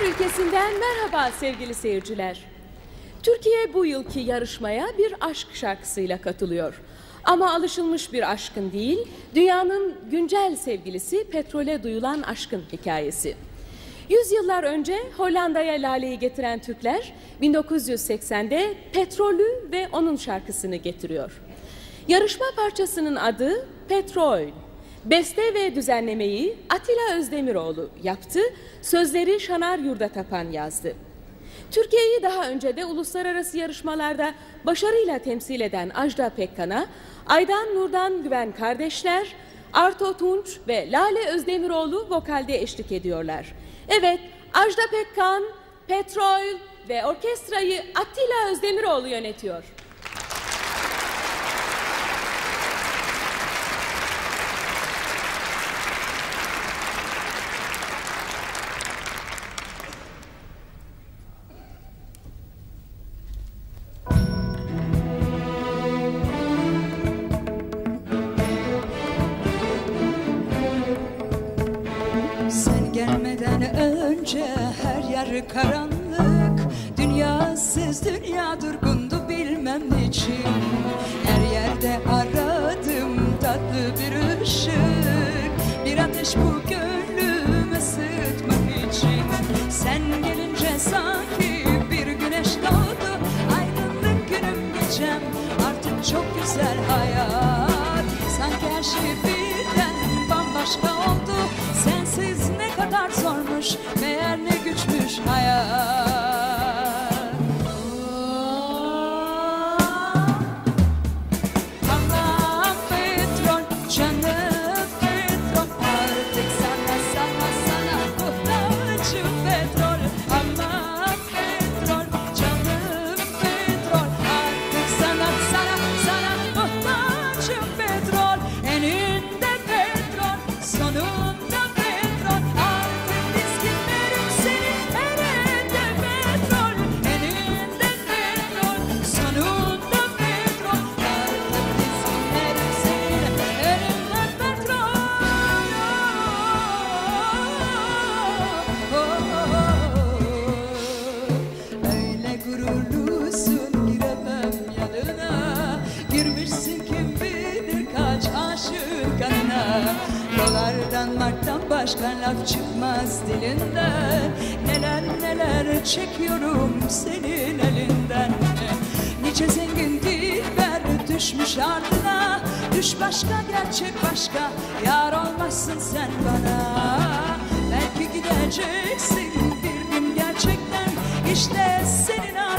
Aşklar ülkesinden merhaba sevgili seyirciler. Türkiye bu yılki yarışmaya bir aşk şarkısıyla katılıyor. Ama alışılmış bir aşkın değil, dünyanın güncel sevgilisi petrole duyulan aşkın hikayesi. Yüzyıllar önce Hollanda'ya laleyi getiren Türkler 1980'de petrolü ve onun şarkısını getiriyor. Yarışma parçasının adı Petrol. Beste ve düzenlemeyi Atilla Özdemiroğlu yaptı, sözleri Şanar Yurdatapan yazdı. Türkiye'yi daha önce de uluslararası yarışmalarda başarıyla temsil eden Ajda Pekkan'a Aydan Nurdan Güven kardeşler, Arto Tunç ve Lale Özdemiroğlu vokalde eşlik ediyorlar. Evet, Ajda Pekkan, Petrol ve orkestrayı Atilla Özdemiroğlu yönetiyor. Gelmeden önce her yer karanlık, dünyasız dünya durgundu bilmem niçin. Her yerde aradım tatlı bir ışık, bir ateş bu gönlümü ısıtmak için. Sen gelince sanki bir güneş doğdu, aydınlık günüm geçem, artık çok güzel hayat. Sanki her şey birden bambaşka oldu, sensiz ne kadar zormuş, meğer ne güçmüş hayat. Aman petrol, canım petrol, artık sana muhtacım petrol. Aman petrol, canım petrol, artık sana muhtacım petrol. Eninde petrol, sonunda petrol, artık dizginlerim senin elinde petrol. Eninde petrol, sonunda petrol, artık dizginlerim senin elinde petrol. Öyle gururlusun giremem yanına, girmişsin kim bilir kaç aşık kanına. Dolardan marktan başka laf çıkmaz dilinden, neler neler çekiyorum senin elinden. Nice zengin dilber düşmüş ardına, düş başka gerçek başka, yar olmazsın sen bana. Belki gideceksin bir gün gerçekten, işte senin